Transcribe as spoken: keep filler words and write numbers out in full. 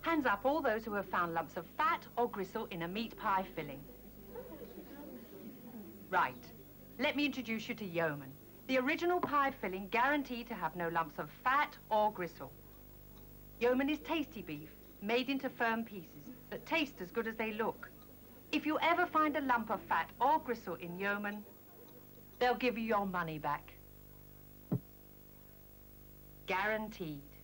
Hands up all those who have found lumps of fat or gristle in a meat pie filling. Right. Let me introduce you to Yeoman, the original pie filling guaranteed to have no lumps of fat or gristle. Yeoman is tasty beef, made into firm pieces that taste as good as they look. If you ever find a lump of fat or gristle in Yeoman, they'll give you your money back. Guaranteed.